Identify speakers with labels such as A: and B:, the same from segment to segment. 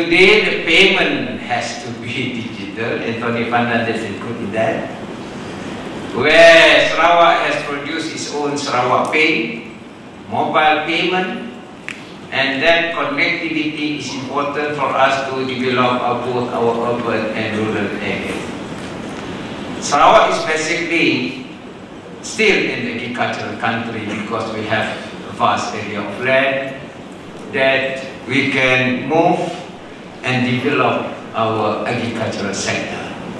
A: Today, the payment has to be digital, and Tony Fernandez included that, where Sarawak has produced its own Sarawak Pay, mobile payment, and that connectivity is important for us to develop both our urban and rural areas. Sarawak is basically still an agricultural country because we have a vast area of land that we can move and develop our agricultural sector.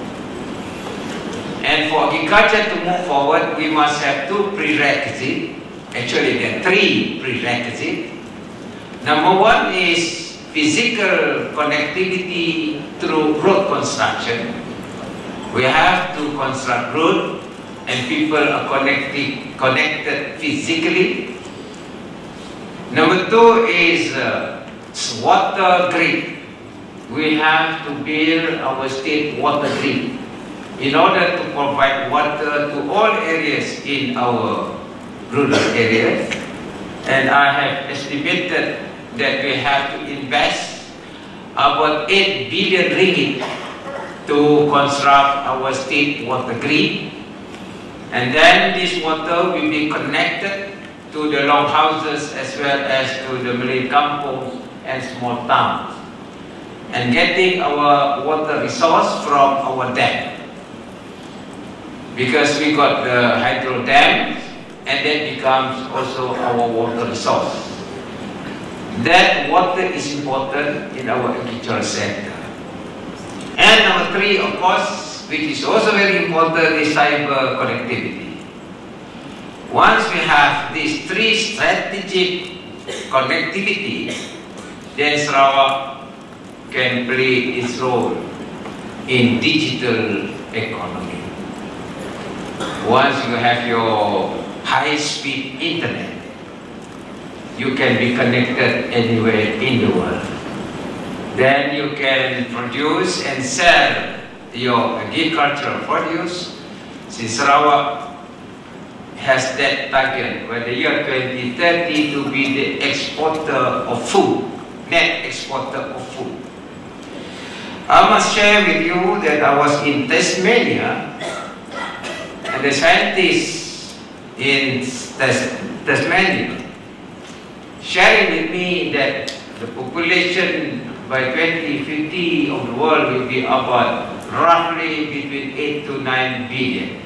A: And for agriculture to move forward, we must have two prerequisites. Actually, there are three prerequisites. Number one is physical connectivity through road construction. We have to construct road and people are connected physically. Number two is water grid. We have to build our state water grid in order to provide water to all areas in our rural areas. And I have estimated that we have to invest about 8 billion ringgit to construct our state water grid. And then this water will be connected to the longhouses as well as to the Malay kampungs and small towns. And getting our water resource from our dam. Because we got the hydro dams, and that becomes also our water resource. That water is important in our agricultural sector. And number three, of course, which is also very important, is cyber connectivity. Once we have these three strategic connectivity, then Sarawak can play its role in digital economy. Once you have your high-speed internet, you can be connected anywhere in the world. Then you can produce and sell your agricultural produce. Since Sarawak has that target by the year 2030 to be the exporter of food, net exporter of food. I must share with you that I was in Tasmania, and the scientists in Tasmania sharing with me that the population by 2050 of the world will be about roughly between 8 to 9 billion.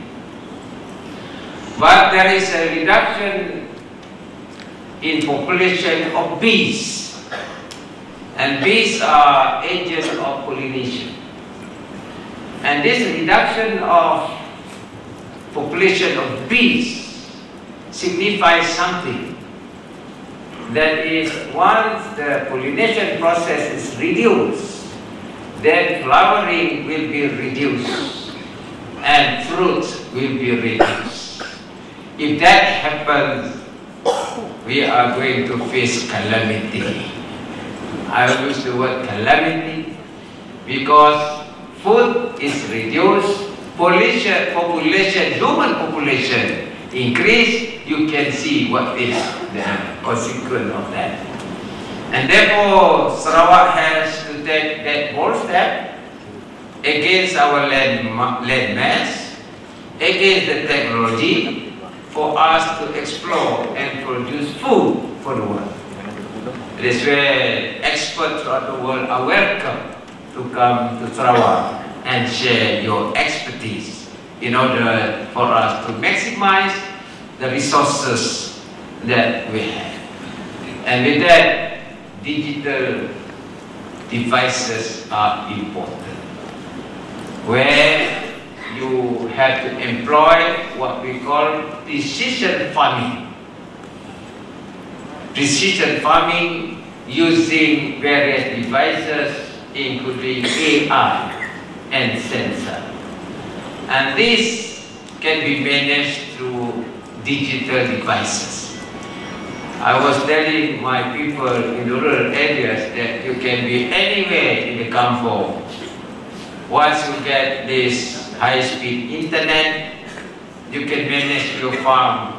A: But there is a reduction in population of bees. And bees are agents of pollination. And this reduction of population of bees signifies something. That is, once the pollination process is reduced, then flowering will be reduced and fruit will be reduced. If that happens, we are going to face calamity. I use the word calamity because food is reduced, human population increase, you can see what is the consequence of that. And therefore, Sarawak has to take that bold step against our land mass, against the technology, for us to explore and produce food for the world. It is where experts throughout the world are welcome to come to Sarawak and share your expertise in order for us to maximize the resources that we have. And with that, digital devices are important, where you have to employ what we call precision farming. Precision farming using various devices including AI and sensor. And this can be managed through digital devices. I was telling my people in rural areas that you can be anywhere in the kampung. Once you get this high-speed internet, you can manage your farm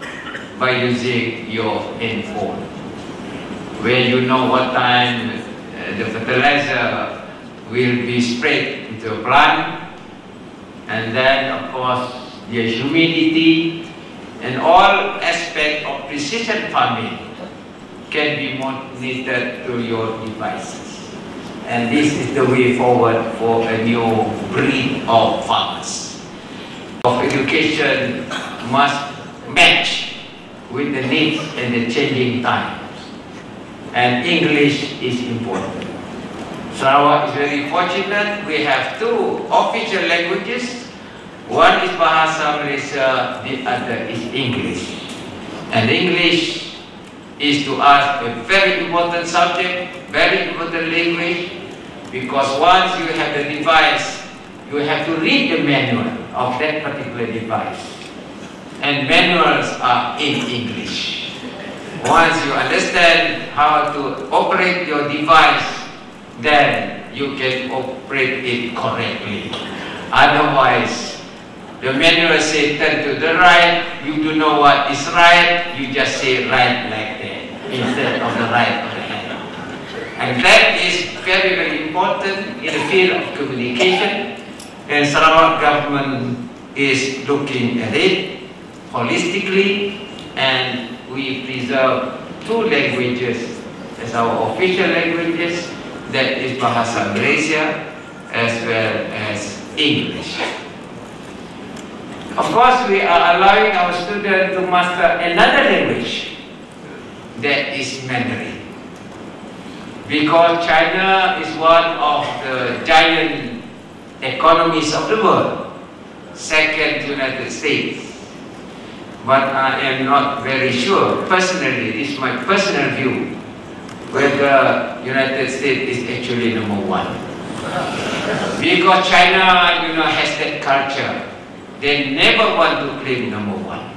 A: by using your handphone, where you know what time the fertilizer will be sprayed into a plant, and then of course the humidity and all aspects of precision farming can be monitored through your devices. And this is the way forward for a new breed of farmers. Of education must match with the needs and the changing times. And English is important. Sarawak is very fortunate. We have two official languages. One is Bahasa Malaysia, the other is English. And English is to us a very important subject, very important language, because once you have the device, you have to read the manual of that particular device. And manuals are in English. Once you understand how to operate your device, then you can operate it correctly. Otherwise, the manual says turn to the right, you do know what is right, you just say right like that, instead of the right of the hand. And that is very, very important in the field of communication, and Sarawak government is looking at it holistically, and we preserve two languages as our official languages, that is Bahasa Malaysia as well as English. Of course, we are allowing our students to master another language, that is Mandarin. Because China is one of the giant economies of the world, second to United States. But I am not very sure, personally, this is my personal view, whether United States is actually number one. Because China, has that culture. They never want to claim number one.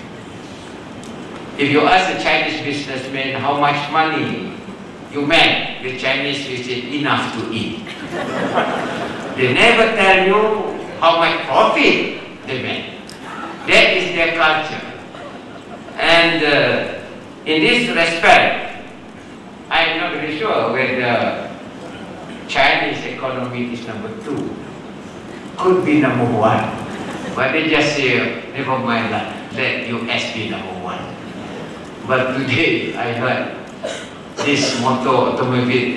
A: If you ask a Chinese businessman how much money you make, the Chinese will say enough to eat. They never tell you how much profit they make. That is their culture. And in this respect, I am not very sure whether Chinese economy is number 2. Could be number 1. But they just say, never mind that, let US be number 1. But today I heard this automotive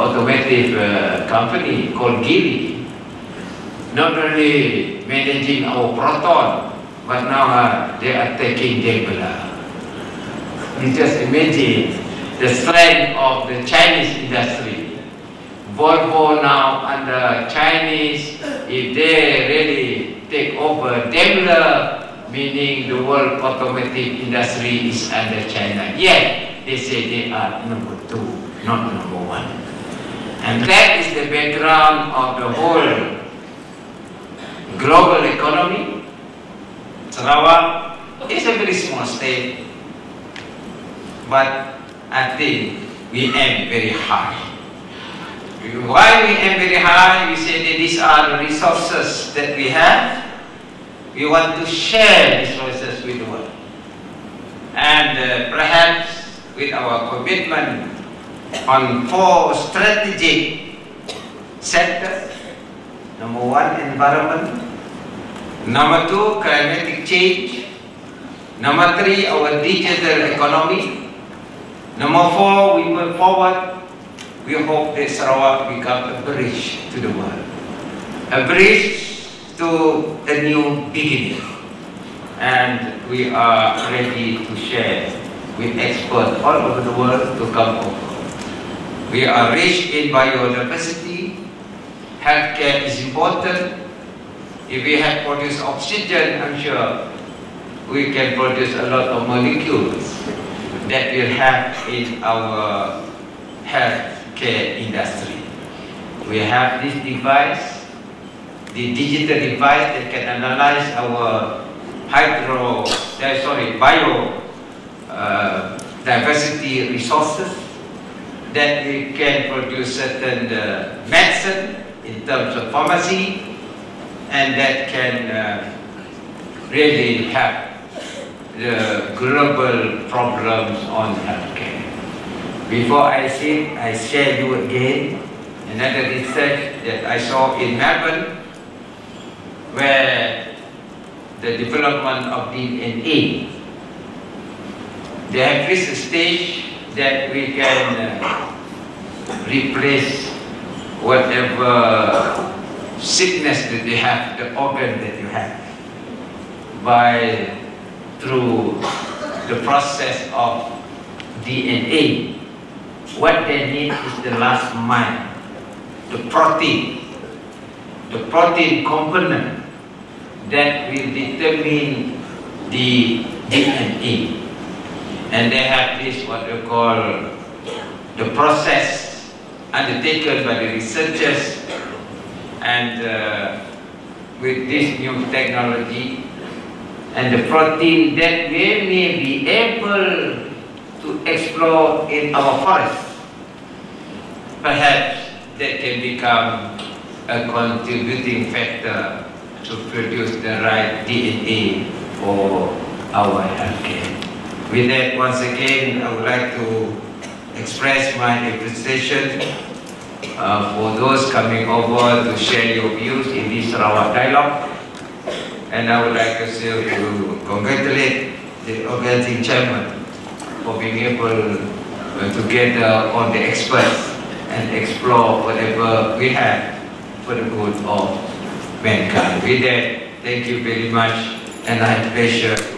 A: company called Geely, not only managing our Proton, but now they are taking Debla. You just imagine the strength of the Chinese industry. Volvo now under Chinese, if they really take over Daimler, meaning the world automotive industry is under China. Yet, they say they are number 2, not number 1. And that is the background of the whole global economy. Sarawak is a very small state, but I think we aim very high. Why we aim very high? We say that these are the resources that we have. We want to share these resources with the world. And perhaps with our commitment on 4 strategic sectors. Number 1, environment. Number 2, climatic change. Number 3, our digital economy. Number 4, we move forward. We hope that Sarawak becomes a bridge to the world. A bridge to a new beginning. And we are ready to share with experts all over the world to come over. We are rich in biodiversity. Healthcare is important. If we have produced oxygen, I'm sure we can produce a lot of molecules that will help in our healthcare industry. We have this device, the digital device that can analyze our biodiversity resources, that we can produce certain medicine in terms of pharmacy, and that can really help the global problems on healthcare. Before I sit, I share you again another research that I saw in Melbourne, where the development of DNA, they have reached a stage that we can replace whatever sickness that you have, the organ that you have, through the process of DNA. What they need is the last mile, the protein component that will determine the DNA. And they have this, what we call, the process undertaken by the researchers, and with this new technology, and the protein that we may be able to explore in our forests, perhaps that can become a contributing factor to produce the right DNA for our healthcare. With that, once again, I would like to express my appreciation for those coming over to share your views in this Sarawak dialogue. And I would like also to congratulate the organizing chairman for being able to gather all the experts and explore whatever we have for the good of mankind. With that, thank you very much, and I have pleasure